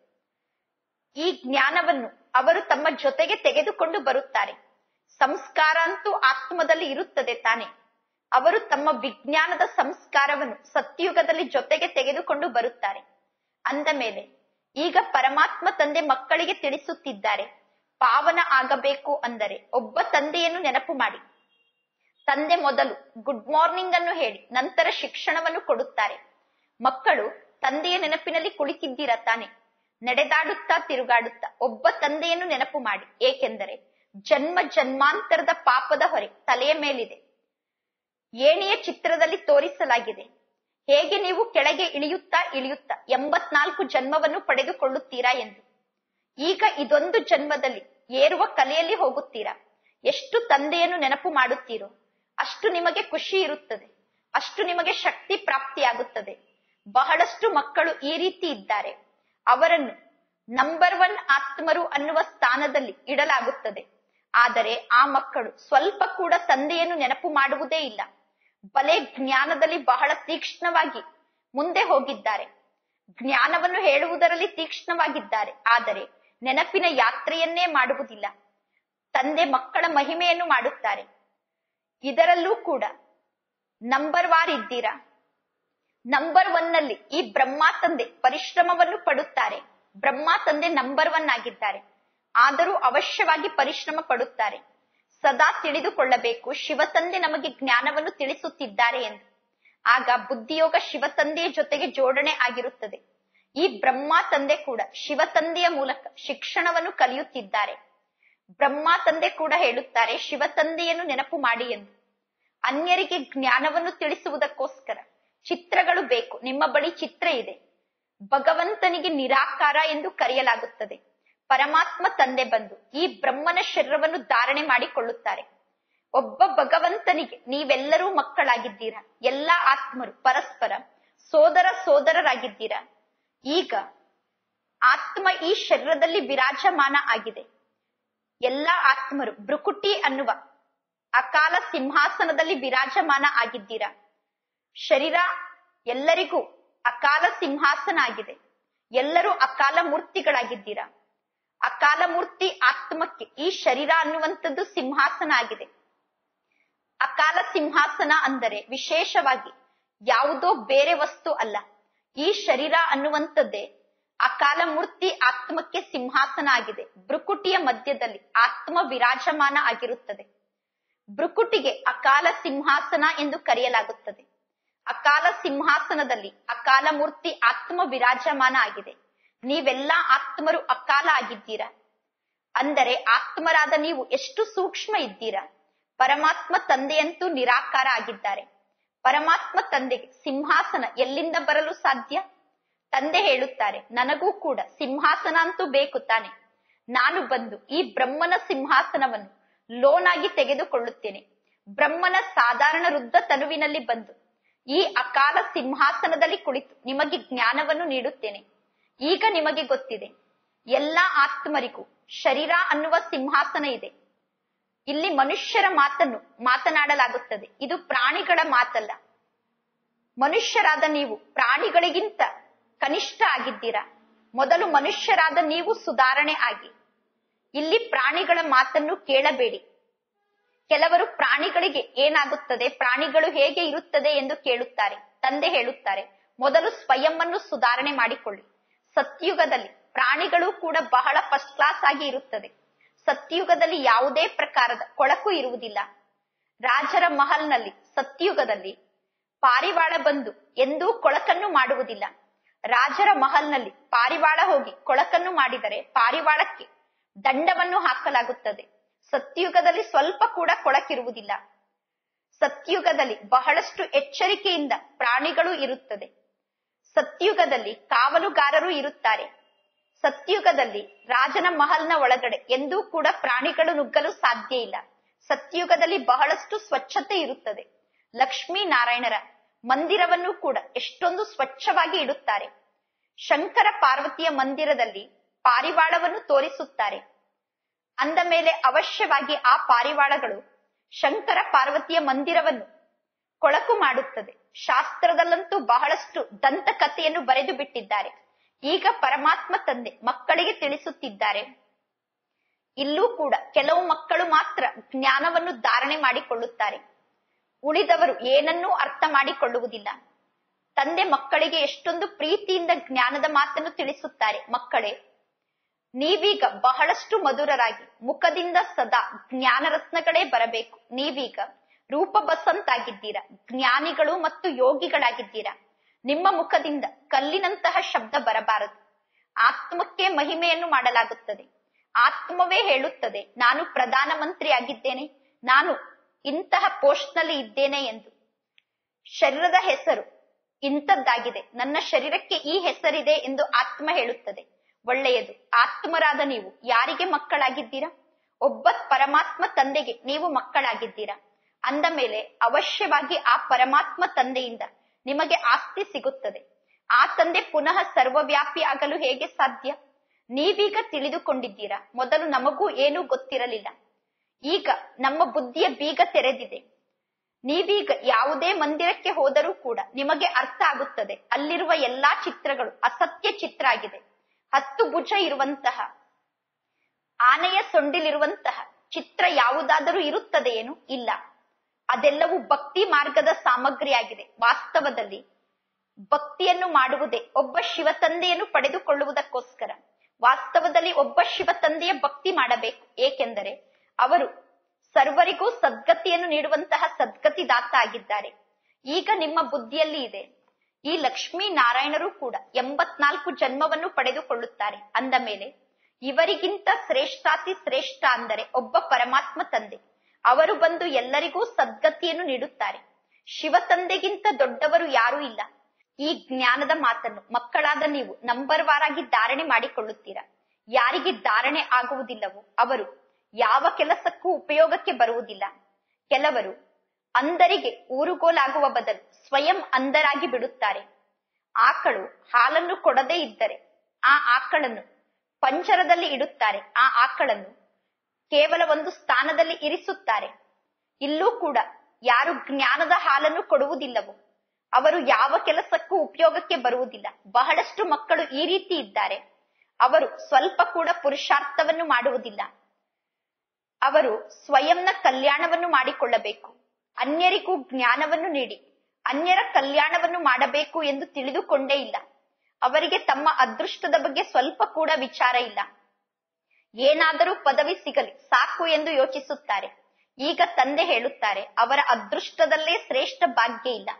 ಈ ಜ್ಞಾನವನ್ನು ಅವರು ತಮ್ಮ ಜೊತೆಗೆ ತೆಗೆದುಕೊಂಡು ಬರುತ್ತಾರೆ. ಸಂಸ್ಕಾರ ಅಂತೂ ಆತ್ಮದಲ್ಲಿ ಇರುತ್ತದೆ ತಾನೆ. ಅವರು ತಮ್ಮ ವಿಜ್ಞಾನದ ಸಂಸ್ಕಾರವನ್ನು ಸತ್ಯುಗದಲ್ಲಿ ಜೊತೆಗೆ ತೆಗೆದುಕೊಂಡು ಬರುತ್ತಾರೆ. ಅಂದ ಮೇಲೆ ಈಗ ಪರಮಾತ್ಮ ತಂದೆ ಮಕ್ಕಳಿಗೆ ತಿಳಿಸುತ್ತಿದ್ದಾರೆ, ಪಾವನ ಆಗಬೇಕು ಅಂದರೆ ಒಬ್ಬ ತಂದೆಯನ್ನು ನೆನಪು ಮಾಡಿ. ತಂದೆ ಮೊದಲು ಗುಡ್ ಮಾರ್ನಿಂಗ್ ಅನ್ನು ಹೇಳಿ ನಂತರ ಶಿಕ್ಷಣವನ್ನು ಕೊಡುತ್ತಾರೆ. ಮಕ್ಕಳು ತಂದೆಯ ನೆನಪಿನಲ್ಲಿ ಕುಳಿತಿದ್ದೀರಾ ತಾನೆ. ನಡೆದಾಡುತ್ತಾ ತಿರುಗಾಡುತ್ತಾ ಒಬ್ಬ ತಂದೆಯನ್ನು ನೆನಪು ಮಾಡಿ. ಏಕೆಂದರೆ ಜನ್ಮ ಜನ್ಮಾಂತರದ ಪಾಪದ ಹೊರೆ ತಲೆಯ ಮೇಲಿದೆ. ಏಣಿಯ ಚಿತ್ರದಲ್ಲಿ ತೋರಿಸಲಾಗಿದೆ ಹೇಗೆ ನೀವು ಕೆಳಗೆ ಇಳಿಯುತ್ತಾ ಇಳಿಯುತ್ತಾ 84 ಜನ್ಮವನ್ನು ಪಡೆದುಕೊಳ್ಳುತ್ತೀರಾ ಎಂದು. ಈಗ ಇದೊಂದು ಜನ್ಮದಲ್ಲಿ ಏರುವ ಕಲೆಯಲ್ಲಿ ಹೋಗುತ್ತೀರಾ. ಎಷ್ಟು ತಂದೆಯನ್ನು ನೆನಪು ಮಾಡುತ್ತೀರೋ ಅಷ್ಟು ನಿಮಗೆ ಖುಷಿ ಇರುತ್ತದೆ, ಅಷ್ಟು ನಿಮಗೆ ಶಕ್ತಿ ಪ್ರಾಪ್ತಿಯಾಗುತ್ತದೆ. ಬಹಳಷ್ಟು ಮಕ್ಕಳು ಈ ರೀತಿ ಇದ್ದಾರೆ. ಅವರನ್ನು ನಂಬರ್ 1 ಆತ್ಮರು ಅನ್ನುವ ಸ್ಥಾನದಲ್ಲಿ ಇಡಲಾಗುತ್ತದೆ. ಆದರೆ ಆ ಮಕ್ಕಳು ಸ್ವಲ್ಪ ಕೂಡ ತಂದೆಯನ್ನು ನೆನಪು ಮಾಡುವುದೇ ಇಲ್ಲ. ಬಲೆ ಜ್ಞಾನದಲ್ಲಿ ಬಹಳ ತೀಕ್ಷ್ಣವಾಗಿ ಮುಂದೆ ಹೋಗಿದ್ದಾರೆ, ಜ್ಞಾನವನ್ನು ಹೇಳುವುದರಲ್ಲಿ ತೀಕ್ಷ್ಣವಾಗಿದ್ದಾರೆ. ಆದರೆ ನೆನಪಿನ ಯಾತ್ರೆಯನ್ನೇ ಮಾಡುವುದಿಲ್ಲ. ತಂದೆ ಮಕ್ಕಳ ಮಹಿಮೆಯನ್ನು ಮಾಡುತ್ತಾರೆ. ಇದರಲ್ಲೂ ಕೂಡ ನಂಬರ್ ವಾರ್ ಇದ್ದೀರಾ. ನಂಬರ್ 1 ನಲ್ಲಿ ಈ ಬ್ರಹ್ಮ ತಂದೆ ಪರಿಶ್ರಮವನ್ನು ಪಡುತ್ತಾರೆ. ಬ್ರಹ್ಮ ತಂದೆ ನಂಬರ್ 1 ಆಗಿದ್ದಾರೆ. ಆದರೂ ಅವಶ್ಯವಾಗಿ ಪರಿಶ್ರಮ ಪಡುತ್ತಾರೆ. ಸದಾ ತಿಳಿದುಕೊಳ್ಳಬೇಕು, ಶಿವತಂದೆ ನಮಗೆ ಜ್ಞಾನವನ್ನು ತಿಳಿಸುತ್ತಿದ್ದಾರೆ ಎಂದು. ಆಗ ಬುದ್ಧಿಯೋಗ ಶಿವತಂದೆಯ ಜೊತೆಗೆ ಜೋಡಣೆ ಆಗಿರುತ್ತದೆ. ಈ ಬ್ರಹ್ಮ ತಂದೆ ಕೂಡ ಶಿವತಂದೆಯ ಮೂಲಕ ಶಿಕ್ಷಣವನ್ನು ಕಲಿಯುತ್ತಿದ್ದಾರೆ. ಬ್ರಹ್ಮ ತಂದೆ ಕೂಡ ಹೇಳುತ್ತಾರೆ ಶಿವತಂದೆಯನ್ನು ನೆನಪು ಮಾಡಿ ಎಂದು. ಅನ್ಯರಿಗೆ ಜ್ಞಾನವನ್ನು ತಿಳಿಸುವುದಕ್ಕೋಸ್ಕರ ಚಿತ್ರಗಳು ಬೇಕು. ನಿಮ್ಮ ಬಳಿ ಚಿತ್ರ ಇದೆ. ಭಗವಂತನಿಗೆ ನಿರಾಕಾರ ಎಂದು ಕರೆಯಲಾಗುತ್ತದೆ. ಪರಮಾತ್ಮ ತಂದೆ ಬಂದು ಈ ಬ್ರಹ್ಮನ ಶರೀರವನ್ನು ಧಾರಣೆ ಮಾಡಿಕೊಳ್ಳುತ್ತಾರೆ. ಒಬ್ಬ ಭಗವಂತನಿಗೆ ನೀವೆಲ್ಲರೂ ಮಕ್ಕಳಾಗಿದ್ದೀರಾ. ಎಲ್ಲಾ ಆತ್ಮರು ಪರಸ್ಪರ ಸೋದರರಾಗಿದ್ದೀರಾ. ಈಗ ಆತ್ಮ ಈ ಶರೀರದಲ್ಲಿ ವಿರಾಜಮಾನ ಆಗಿದೆ. ಎಲ್ಲಾ ಆತ್ಮರು ಭೃಕುಟಿ ಅನ್ನುವ ಅಕಾಲ ಸಿಂಹಾಸನದಲ್ಲಿ ವಿರಾಜಮಾನ ಆಗಿದ್ದೀರಾ. ಶರೀರ ಎಲ್ಲರಿಗೂ ಅಕಾಲ ಸಿಂಹಾಸನ ಆಗಿದೆ. ಎಲ್ಲರೂ ಅಕಾಲ ಮೂರ್ತಿಗಳಾಗಿದ್ದೀರಾ. ಅಕಾಲ ಮೂರ್ತಿ ಆತ್ಮಕ್ಕೆ ಈ ಶರೀರ ಅನ್ನುವಂಥದ್ದು ಸಿಂಹಾಸನ ಆಗಿದೆ. ಅಕಾಲ ಸಿಂಹಾಸನ ಅಂದರೆ ವಿಶೇಷವಾಗಿ ಯಾವುದೋ ಬೇರೆ ವಸ್ತು ಅಲ್ಲ. ಈ ಶರೀರ ಅನ್ನುವಂಥದ್ದೇ ಅಕಾಲ ಮೂರ್ತಿ ಆತ್ಮಕ್ಕೆ ಸಿಂಹಾಸನ ಆಗಿದೆ. ಭೃಕುಟಿಯ ಮಧ್ಯದಲ್ಲಿ ಆತ್ಮ ವಿರಾಜಮಾನ ಆಗಿರುತ್ತದೆ. ಭೃಕುಟಿಗೆ ಅಕಾಲ ಸಿಂಹಾಸನ ಎಂದು ಕರೆಯಲಾಗುತ್ತದೆ. ಅಕಾಲ ಸಿಂಹಾಸನದಲ್ಲಿ ಅಕಾಲ ಮೂರ್ತಿ ಆತ್ಮ ವಿರಾಜಮಾನ ಆಗಿದೆ. ನೀವೆಲ್ಲಾ ಆತ್ಮರು ಅಕಾಲ ಆಗಿದ್ದೀರಾ. ಅಂದರೆ ಆತ್ಮರಾದ ನೀವು ಎಷ್ಟು ಸೂಕ್ಷ್ಮ ಇದ್ದೀರಾ. ಪರಮಾತ್ಮ ತಂದೆಯಂತೂ ನಿರಾಕಾರ ಆಗಿದ್ದಾರೆ. ಪರಮಾತ್ಮ ತಂದೆಗೆ ಸಿಂಹಾಸನ ಎಲ್ಲಿಂದ ಬರಲು ಸಾಧ್ಯ? ತಂದೆ ಹೇಳುತ್ತಾರೆ ನನಗೂ ಕೂಡ ಸಿಂಹಾಸನ ಅಂತೂ ಬೇಕು ತಾನೆ. ನಾನು ಬಂದು ಈ ಬ್ರಹ್ಮನ ಸಿಂಹಾಸನವನ್ನು ಲೋನ್ ಆಗಿ ತೆಗೆದುಕೊಳ್ಳುತ್ತೇನೆ. ಬ್ರಹ್ಮನ ಸಾಧಾರಣ ವೃದ್ಧ ತನುವಿನಲ್ಲಿ ಬಂದು ಈ ಅಕಾಲ ಸಿಂಹಾಸನದಲ್ಲಿ ಕುಳಿತು ನಿಮಗೆ ಜ್ಞಾನವನ್ನು ನೀಡುತ್ತೇನೆ. ಈಗ ನಿಮಗೆ ಗೊತ್ತಿದೆ, ಎಲ್ಲಾ ಆತ್ಮರಿಗೂ ಶರೀರ ಅನ್ನುವ ಸಿಂಹಾಸನ ಇದೆ. ಇಲ್ಲಿ ಮನುಷ್ಯರ ಮಾತನ್ನು ಮಾತನಾಡಲಾಗುತ್ತದೆ. ಇದು ಪ್ರಾಣಿಗಳ ಮಾತಲ್ಲ. ಮನುಷ್ಯರಾದ ನೀವು ಪ್ರಾಣಿಗಳಿಗಿಂತ ಕನಿಷ್ಠ ಆಗಿದ್ದೀರಾ. ಮೊದಲು ಮನುಷ್ಯರಾದ ನೀವು ಸುಧಾರಣೆ ಆಗಿ. ಇಲ್ಲಿ ಪ್ರಾಣಿಗಳ ಮಾತನ್ನು ಕೇಳಬೇಡಿ. ಕೆಲವರು ಪ್ರಾಣಿಗಳಿಗೆ ಏನಾಗುತ್ತದೆ, ಪ್ರಾಣಿಗಳು ಹೇಗೆ ಇರುತ್ತದೆ ಎಂದು ಕೇಳುತ್ತಾರೆ. ತಂದೆ ಹೇಳುತ್ತಾರೆ ಮೊದಲು ಸ್ವಯಂವನ್ನು ಸುಧಾರಣೆ ಮಾಡಿಕೊಳ್ಳಿ. ಸತ್ಯುಗದಲ್ಲಿ ಪ್ರಾಣಿಗಳು ಕೂಡ ಬಹಳ ಫಸ್ಟ್ ಕ್ಲಾಸ್ ಆಗಿ ಇರುತ್ತದೆ. ಸತ್ಯುಗದಲ್ಲಿ ಯಾವುದೇ ಪ್ರಕಾರದ ಕೊಳಕು ಇರುವುದಿಲ್ಲ. ರಾಜರ ಮಹಲ್ನಲ್ಲಿ ಸತ್ಯುಗದಲ್ಲಿ ಪಾರಿವಾಳ ಬಂದು ಎಂದೂ ಕೊಳಕನ್ನು ಮಾಡುವುದಿಲ್ಲ. ರಾಜರ ಮಹಲ್ನಲ್ಲಿ ಪಾರಿವಾಳ ಹೋಗಿ ಕೊಳಕನ್ನು ಮಾಡಿದರೆ ಪಾರಿವಾಳಕ್ಕೆ ದಂಡವನ್ನು ಹಾಕಲಾಗುತ್ತದೆ. ಸತ್ಯುಗದಲ್ಲಿ ಸ್ವಲ್ಪ ಕೂಡ ಕೊಳಕಿರುವುದಿಲ್ಲ. ಸತ್ಯುಗದಲ್ಲಿ ಬಹಳಷ್ಟು ಎಚ್ಚರಿಕೆಯಿಂದ ಪ್ರಾಣಿಗಳು ಇರುತ್ತದೆ. ಸತ್ಯುಗದಲ್ಲಿ ಕಾವಲುಗಾರರು ಇರುತ್ತಾರೆ. ಸತ್ಯುಗದಲ್ಲಿ ರಾಜನ ಮಹಲ್ನ ಒಳಗಡೆ ಎಂದೂ ಕೂಡ ಪ್ರಾಣಿಗಳು ನುಗ್ಗಲು ಸಾಧ್ಯ ಇಲ್ಲ. ಸತ್ಯುಗದಲ್ಲಿ ಬಹಳಷ್ಟು ಸ್ವಚ್ಛತೆ ಇರುತ್ತದೆ. ಲಕ್ಷ್ಮೀ ನಾರಾಯಣರ ಮಂದಿರವನ್ನು ಕೂಡ ಎಷ್ಟೊಂದು ಸ್ವಚ್ಛವಾಗಿ ಇಡುತ್ತಾರೆ. ಶಂಕರ ಪಾರ್ವತಿಯ ಮಂದಿರದಲ್ಲಿ ಪಾರಿವಾಳವನ್ನು ತೋರಿಸುತ್ತಾರೆ. ಅಂದ ಮೇಲೆ ಅವಶ್ಯವಾಗಿ ಆ ಪಾರಿವಾಳಗಳು ಶಂಕರ ಪಾರ್ವತಿಯ ಮಂದಿರವನ್ನು ಕೊಳಕು ಮಾಡುತ್ತದೆ. ಶಾಸ್ತ್ರದಲ್ಲಂತೂ ಬಹಳಷ್ಟು ದಂತಕಥೆಯನ್ನು ಬರೆದು ಬಿಟ್ಟಿದ್ದಾರೆ. ಈಗ ಪರಮಾತ್ಮ ತಂದೆ ಮಕ್ಕಳಿಗೆ ತಿಳಿಸುತ್ತಿದ್ದಾರೆ. ಇಲ್ಲೂ ಕೂಡ ಕೆಲವು ಮಕ್ಕಳು ಮಾತ್ರ ಜ್ಞಾನವನ್ನು ಧಾರಣೆ ಮಾಡಿಕೊಳ್ಳುತ್ತಾರೆ. ಉಳಿದವರು ಏನನ್ನೂ ಅರ್ಥ ಮಾಡಿಕೊಳ್ಳುವುದಿಲ್ಲ. ತಂದೆ ಮಕ್ಕಳಿಗೆ ಎಷ್ಟೊಂದು ಪ್ರೀತಿಯಿಂದ ಜ್ಞಾನದ ಮಾತನ್ನು ತಿಳಿಸುತ್ತಾರೆ. ಮಕ್ಕಳೇ, ನೀವೀಗ ಬಹಳಷ್ಟು ಮಧುರರಾಗಿ ಮುಖದಿಂದ ಸದಾ ಜ್ಞಾನ ರತ್ನಗಳೇ ಬರಬೇಕು. ನೀವೀಗ ರೂಪ ಬಸಂತಾಗಿದ್ದೀರಾ. ಜ್ಞಾನಿಗಳು ಮತ್ತು ಯೋಗಿಗಳಾಗಿದ್ದೀರಾ. ನಿಮ್ಮ ಮುಖದಿಂದ ಕಲ್ಲಿನಂತಹ ಶಬ್ದ ಬರಬಾರದು. ಆತ್ಮಕ್ಕೆ ಮಹಿಮೆಯನ್ನು ಮಾಡಲಾಗುತ್ತದೆ. ಆತ್ಮವೇ ಹೇಳುತ್ತದೆ ನಾನು ಪ್ರಧಾನ ಮಂತ್ರಿ ಆಗಿದ್ದೇನೆ, ನಾನು ಇಂತಹ ಪೋಸ್ಟ್ ನಲ್ಲಿ ಇದ್ದೇನೆ ಎಂದು. ಶರೀರದ ಹೆಸರು ಇಂಥದ್ದಾಗಿದೆ, ನನ್ನ ಶರೀರಕ್ಕೆ ಈ ಹೆಸರಿದೆ ಎಂದು ಆತ್ಮ ಹೇಳುತ್ತದೆ. ಒಳ್ಳೆಯದು. ಆತ್ಮರಾದ ನೀವು ಯಾರಿಗೆ ಮಕ್ಕಳಾಗಿದ್ದೀರಾ? ಒಬ್ಬ ಪರಮಾತ್ಮ ತಂದೆಗೆ ನೀವು ಮಕ್ಕಳಾಗಿದ್ದೀರಾ. ಅಂದ ಮೇಲೆ ಅವಶ್ಯವಾಗಿ ಆ ಪರಮಾತ್ಮ ತಂದೆಯಿಂದ ನಿಮಗೆ ಆಸ್ತಿ ಸಿಗುತ್ತದೆ. ಆ ತಂದೆ ಪುನಃ ಸರ್ವವ್ಯಾಪಿ ಆಗಲು ಹೇಗೆ ಸಾಧ್ಯ? ನೀವೀಗ ತಿಳಿದುಕೊಂಡಿದ್ದೀರಾ. ಮೊದಲು ನಮಗೂ ಏನೂ ಗೊತ್ತಿರಲಿಲ್ಲ. ಈಗ ನಮ್ಮ ಬುದ್ಧಿಯ ಬೀಗ ತೆರೆದಿದೆ. ನೀವೀಗ ಯಾವುದೇ ಮಂದಿರಕ್ಕೆ ಹೋದರೂ ಕೂಡ ನಿಮಗೆ ಅರ್ಥ ಆಗುತ್ತದೆ, ಅಲ್ಲಿರುವ ಎಲ್ಲಾ ಚಿತ್ರಗಳು ಅಸತ್ಯ ಚಿತ್ರ ಆಗಿದೆ. 10 ಭುಜ ಇರುವಂತಹ ಆನೆಯ ಸೊಂಡಿಲಿರುವಂತಹ ಚಿತ್ರ ಯಾವುದಾದರೂ ಇರುತ್ತದೆಯೇನು? ಇಲ್ಲ. ಅದೆಲ್ಲವೂ ಭಕ್ತಿ ಮಾರ್ಗದ ಸಾಮಗ್ರಿಯಾಗಿದೆ. ವಾಸ್ತವದಲ್ಲಿ ಭಕ್ತಿಯನ್ನು ಮಾಡುವುದೇ ಒಬ್ಬ ಶಿವತಂದೆಯನ್ನು ಪಡೆದುಕೊಳ್ಳುವುದಕ್ಕೋಸ್ಕರ. ವಾಸ್ತವದಲ್ಲಿ ಒಬ್ಬ ಶಿವತಂದೆಯ ಭಕ್ತಿ ಮಾಡಬೇಕು. ಏಕೆಂದರೆ ಅವರು ಸರ್ವರಿಗೂ ಸದ್ಗತಿಯನ್ನು ನೀಡುವಂತಹ ಸದ್ಗತಿದಾತ ಆಗಿದ್ದಾರೆ. ಈಗ ನಿಮ್ಮ ಬುದ್ಧಿಯಲ್ಲಿ ಇದೆ, ಈ ಲಕ್ಷ್ಮೀ ನಾರಾಯಣರು ಕೂಡ 84 ಜನ್ಮವನ್ನು ಪಡೆದುಕೊಳ್ಳುತ್ತಾರೆ. ಅಂದ ಮೇಲೆ ಇವರಿಗಿಂತ ಶ್ರೇಷ್ಠಾತಿ ಶ್ರೇಷ್ಠ ಅಂದರೆ ಒಬ್ಬ ಪರಮಾತ್ಮ ತಂದೆ. ಅವರು ಬಂದು ಎಲ್ಲರಿಗೂ ಸದ್ಗತಿಯನ್ನು ನೀಡುತ್ತಾರೆ. ಶಿವತಂದೆಗಿಂತ ದೊಡ್ಡವರು ಯಾರೂ ಇಲ್ಲ. ಈ ಜ್ಞಾನದ ಮಾತನ್ನು ಮಕ್ಕಳಾದ ನೀವು ನಂಬರ್ ವಾರಾಗಿ ಧಾರಣೆ ಮಾಡಿಕೊಳ್ಳುತ್ತೀರಾ. ಯಾರಿಗೆ ಧಾರಣೆ ಆಗುವುದಿಲ್ಲವೋ ಅವರು ಯಾವ ಕೆಲಸಕ್ಕೂ ಉಪಯೋಗಕ್ಕೆ ಬರುವುದಿಲ್ಲ. ಕೆಲವರು ಅಂಧರಿಗೆ ಊರುಗೋಲಾಗುವ ಬದಲು ಸ್ವಯಂ ಅಂಧರಾಗಿ ಬಿಡುತ್ತಾರೆ. ಆಕಳು ಹಾಲನ್ನು ಕೊಡದೇ ಇದ್ದರೆ ಆ ಆಕಳನ್ನು ಪಂಜರದಲ್ಲಿ ಇಡುತ್ತಾರೆ. ಆ ಆಕಳನ್ನು ಕೇವಲ ಒಂದು ಸ್ಥಾನದಲ್ಲಿ ಇರಿಸುತ್ತಾರೆ. ಇಲ್ಲೂ ಕೂಡ ಯಾರು ಜ್ಞಾನದ ಹಾಲನ್ನು ಕೊಡುವುದಿಲ್ಲವೋ ಅವರು ಯಾವ ಕೆಲಸಕ್ಕೂ ಉಪಯೋಗಕ್ಕೆ ಬರುವುದಿಲ್ಲ. ಬಹಳಷ್ಟು ಮಕ್ಕಳು ಈ ರೀತಿ ಇದ್ದಾರೆ. ಅವರು ಸ್ವಲ್ಪ ಕೂಡ ಪುರುಷಾರ್ಥವನ್ನು ಮಾಡುವುದಿಲ್ಲ. ಅವರು ಸ್ವಯಂನ ಕಲ್ಯಾಣವನ್ನು ಮಾಡಿಕೊಳ್ಳಬೇಕು. ಅನ್ಯರಿಗೂ ಜ್ಞಾನವನ್ನು ನೀಡಿ ಅನ್ಯರ ಕಲ್ಯಾಣವನ್ನು ಮಾಡಬೇಕು ಎಂದು ತಿಳಿದುಕೊಂಡೇ ಇಲ್ಲ. ಅವರಿಗೆ ತಮ್ಮ ಅದೃಷ್ಟದ ಬಗ್ಗೆ ಸ್ವಲ್ಪ ಕೂಡ ವಿಚಾರ ಇಲ್ಲ. ಏನಾದರೂ ಪದವಿ ಸಿಗಲಿ ಸಾಕು ಎಂದು ಯೋಚಿಸುತ್ತಾರೆ. ಈಗ ತಂದೆ ಹೇಳುತ್ತಾರೆ, ಅವರ ಅದೃಷ್ಟದಲ್ಲೇ ಶ್ರೇಷ್ಠ ಭಾಗ್ಯ ಇಲ್ಲ.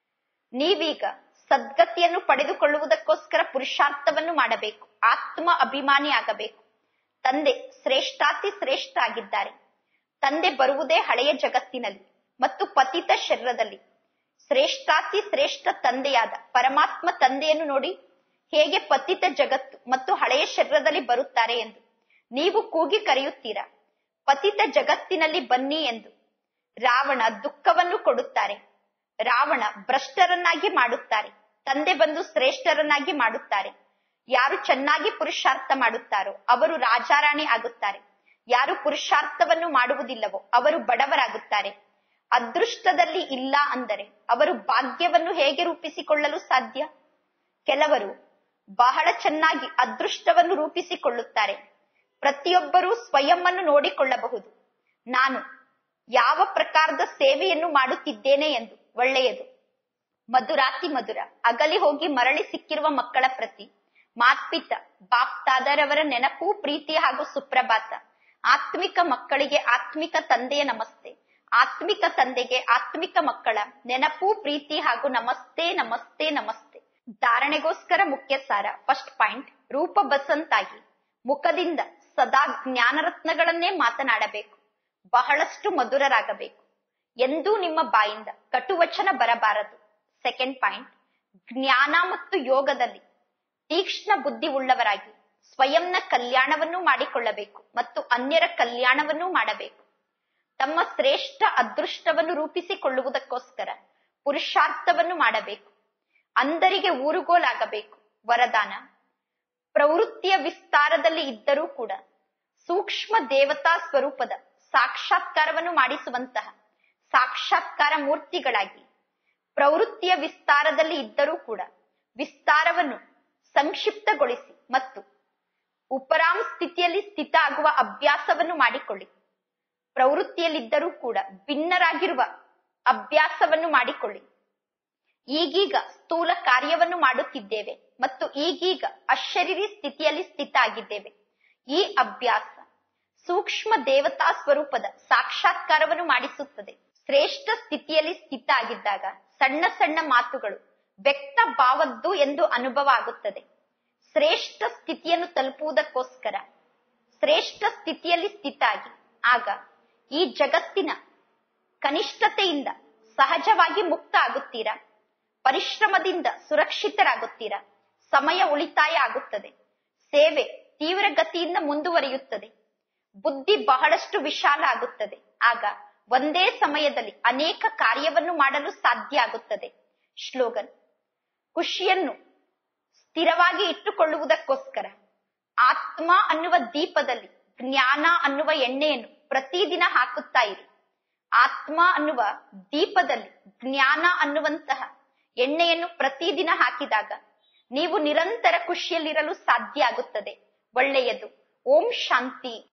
ನೀವೀಗ ಸದ್ಗತಿಯನ್ನು ಪಡೆದುಕೊಳ್ಳುವುದಕ್ಕೋಸ್ಕರ ಪುರುಷಾರ್ಥವನ್ನು ಮಾಡಬೇಕು. ಆತ್ಮ ಅಭಿಮಾನಿ ಆಗಬೇಕು. ತಂದೆ ಶ್ರೇಷ್ಠಾತಿ ಶ್ರೇಷ್ಠ ಆಗಿದ್ದಾರೆ. ತಂದೆ ಬರುವುದೇ ಹಳೆಯ ಜಗತ್ತಿನಲ್ಲಿ ಮತ್ತು ಪತಿತ ಶರೀರದಲ್ಲಿ. ಶ್ರೇಷ್ಠಾತಿ ಶ್ರೇಷ್ಠ ತಂದೆಯಾದ ಪರಮಾತ್ಮ ತಂದೆಯನ್ನು ನೋಡಿ ಹೇಗೆ ಪತಿತ ಜಗತ್ತು ಮತ್ತು ಹಳೆಯ ಶರೀರದಲ್ಲಿ ಬರುತ್ತಾರೆ ಎಂದು ನೀವು ಕೂಗಿ ಕರೆಯುತ್ತೀರಾ. ಪತಿತ ಜಗತ್ತಿನಲ್ಲಿ ಬನ್ನಿ ಎಂದು ರಾವಣ ದುಃಖವನ್ನು ಕೊಡುತ್ತಾರೆ. ರಾವಣ ಭ್ರಷ್ಟರನ್ನಾಗಿ ಮಾಡುತ್ತಾರೆ. ತಂದೆ ಬಂದು ಶ್ರೇಷ್ಠರನ್ನಾಗಿ ಮಾಡುತ್ತಾರೆ. ಯಾರು ಚೆನ್ನಾಗಿ ಪುರುಷಾರ್ಥ ಮಾಡುತ್ತಾರೋ ಅವರು ರಾಜಾರಾಣಿ ಆಗುತ್ತಾರೆ. ಯಾರು ಪುರುಷಾರ್ಥವನ್ನು ಮಾಡುವುದಿಲ್ಲವೋ ಅವರು ಬಡವರಾಗುತ್ತಾರೆ. ಅದೃಷ್ಟದಲ್ಲಿ ಇಲ್ಲ ಅಂದರೆ ಅವರು ಭಾಗ್ಯವನ್ನು ಹೇಗೆ ರೂಪಿಸಿಕೊಳ್ಳಲು ಸಾಧ್ಯ? ಕೆಲವರು ಬಹಳ ಚೆನ್ನಾಗಿ ಅದೃಷ್ಟವನ್ನು ರೂಪಿಸಿಕೊಳ್ಳುತ್ತಾರೆ. ಪ್ರತಿಯೊಬ್ಬರೂ ಸ್ವಯಂವನ್ನು ನೋಡಿಕೊಳ್ಳಬಹುದು, ನಾನು ಯಾವ ಪ್ರಕಾರದ ಸೇವೆಯನ್ನು ಮಾಡುತ್ತಿದ್ದೇನೆ ಎಂದು. ಒಳ್ಳೆಯದು. ಮಧುರಾತಿ ಮಧುರ ಅಗಲಿ ಹೋಗಿ ಮರಳಿ ಸಿಕ್ಕಿರುವ ಮಕ್ಕಳ ಪ್ರತಿ ಮಾತ್ಪಿತ ಬಾಪ್ತಾದರವರ ನೆನಪು, ಪ್ರೀತಿ ಹಾಗೂ ಸುಪ್ರಭಾತ. ಆತ್ಮಿಕ ಮಕ್ಕಳಿಗೆ ಆತ್ಮಿಕ ತಂದೆಯ ನಮಸ್ತೆ. ಆತ್ಮಿಕ ತಂದೆಗೆ ಆತ್ಮಿಕ ಮಕ್ಕಳ ನೆನಪು, ಪ್ರೀತಿ ಹಾಗೂ ನಮಸ್ತೆ ನಮಸ್ತೆ ನಮಸ್ತೆ. ಧಾರಣೆಗೋಸ್ಕರ ಮುಖ್ಯ ಸಾರ. ಫಸ್ಟ್ ಪಾಯಿಂಟ್, ರೂಪ ಬಸಂತಾಗಿ ಮುಖದಿಂದ ಸದಾ ಜ್ಞಾನರತ್ನಗಳನ್ನೇ ಮಾತನಾಡಬೇಕು. ಬಹಳಷ್ಟು ಮಧುರರಾಗಬೇಕು. ಎಂದೂ ನಿಮ್ಮ ಬಾಯಿಂದ ಕಟುವಚನ ಬರಬಾರದು. ಸೆಕೆಂಡ್ ಪಾಯಿಂಟ್, ಜ್ಞಾನ ಮತ್ತು ಯೋಗದಲ್ಲಿ ತೀಕ್ಷ್ಣ ಬುದ್ಧಿ ಉಳ್ಳವರಾಗಿ ಸ್ವಯಂನ ಕಲ್ಯಾಣವನ್ನು ಮಾಡಿಕೊಳ್ಳಬೇಕು ಮತ್ತು ಅನ್ಯರ ಕಲ್ಯಾಣವನ್ನು ಮಾಡಬೇಕು. ತಮ್ಮ ಶ್ರೇಷ್ಠ ಅದೃಷ್ಟವನ್ನು ರೂಪಿಸಿಕೊಳ್ಳುವುದಕ್ಕೋಸ್ಕರ ಪುರುಷಾರ್ಥವನ್ನು ಮಾಡಬೇಕು. ಅಂಧರಿಗೆ ಊರುಗೋಲಾಗಬೇಕು. ವರದಾನ, ಪ್ರವೃತ್ತಿಯ ವಿಸ್ತಾರದಲ್ಲಿ ಇದ್ದರೂ ಕೂಡ ಸೂಕ್ಷ್ಮ ದೇವತಾ ಸ್ವರೂಪದ ಸಾಕ್ಷಾತ್ಕಾರವನ್ನು ಮಾಡಿಸುವಂತಹ ಸಾಕ್ಷಾತ್ಕಾರ ಮೂರ್ತಿಗಳಾಗಿ, ಪ್ರವೃತ್ತಿಯ ವಿಸ್ತಾರದಲ್ಲಿ ಇದ್ದರೂ ಕೂಡ ವಿಸ್ತಾರವನ್ನು ಸಂಕ್ಷಿಪ್ತಗೊಳಿಸಿ ಮತ್ತು ಉಪರಾಮ್ ಸ್ಥಿತಿಯಲ್ಲಿ ಸ್ಥಿತ ಆಗುವ ಅಭ್ಯಾಸವನ್ನು ಮಾಡಿಕೊಳ್ಳಿ. ಪ್ರವೃತ್ತಿಯಲ್ಲಿದ್ದರೂ ಕೂಡ ಭಿನ್ನರಾಗಿರುವ ಅಭ್ಯಾಸವನ್ನು ಮಾಡಿಕೊಳ್ಳಿ. ಈಗೀಗ ಸ್ಥೂಲ ಕಾರ್ಯವನ್ನು ಮಾಡುತ್ತಿದ್ದೇವೆ ಮತ್ತು ಈಗೀಗ ಅಶರೀರಿ ಸ್ಥಿತಿಯಲ್ಲಿ ಸ್ಥಿತ ಆಗಿದ್ದೇವೆ. ಈ ಅಭ್ಯಾಸ ಸೂಕ್ಷ್ಮ ದೇವತಾ ಸ್ವರೂಪದ ಸಾಕ್ಷಾತ್ಕಾರವನ್ನು ಮಾಡಿಸುತ್ತದೆ. ಶ್ರೇಷ್ಠ ಸ್ಥಿತಿಯಲ್ಲಿ ಸ್ಥಿತ ಆಗಿದ್ದಾಗ ಸಣ್ಣ ಸಣ್ಣ ಮಾತುಗಳು ವ್ಯಕ್ತ ಭಾವದ್ದು ಎಂದು ಅನುಭವ ಆಗುತ್ತದೆ. ಶ್ರೇಷ್ಠ ಸ್ಥಿತಿಯನ್ನು ತಲುಪುವುದಕ್ಕೋಸ್ಕರ ಶ್ರೇಷ್ಠ ಸ್ಥಿತಿಯಲ್ಲಿ ಸ್ಥಿತ ಆಗಿ, ಆಗ ಈ ಜಗತ್ತಿನ ಕನಿಷ್ಠತೆಯಿಂದ ಸಹಜವಾಗಿ ಮುಕ್ತ ಆಗುತ್ತೀರಾ. ಪರಿಶ್ರಮದಿಂದ ಸುರಕ್ಷಿತರಾಗುತ್ತೀರಾ. ಸಮಯ ಉಳಿತಾಯ ಆಗುತ್ತದೆ. ಸೇವೆ ತೀವ್ರ ಗತಿಯಿಂದ ಮುಂದುವರಿಯುತ್ತದೆ. ಬುದ್ಧಿ ಬಹಳಷ್ಟು ವಿಶಾಲ ಆಗುತ್ತದೆ. ಆಗ ಒಂದೇ ಸಮಯದಲ್ಲಿ ಅನೇಕ ಕಾರ್ಯವನ್ನು ಮಾಡಲು ಸಾಧ್ಯ ಆಗುತ್ತದೆ. ಶ್ಲೋಗನ್: ಖುಷಿಯನ್ನು ಸ್ಥಿರವಾಗಿ ಇಟ್ಟುಕೊಳ್ಳುವುದಕ್ಕೋಸ್ಕರ ಆತ್ಮ ಅನ್ನುವ ದೀಪದಲ್ಲಿ ಜ್ಞಾನ ಅನ್ನುವ ಎಣ್ಣೆಯನ್ನು ಪ್ರತಿದಿನ ಹಾಕುತ್ತಾ ಇರಿ. ಆತ್ಮ ಅನ್ನುವ ದೀಪದಲ್ಲಿ ಜ್ಞಾನ ಅನ್ನುವಂತಹ ಎಣ್ಣೆಯನ್ನು ಪ್ರತಿದಿನ ಹಾಕಿದಾಗ ನೀವು ನಿರಂತರ ಖುಷಿಯಲ್ಲಿರಲು ಸಾಧ್ಯ ಆಗುತ್ತದೆ. ಒಳ್ಳೆಯದು. ಓಂ ಶಾಂತಿ.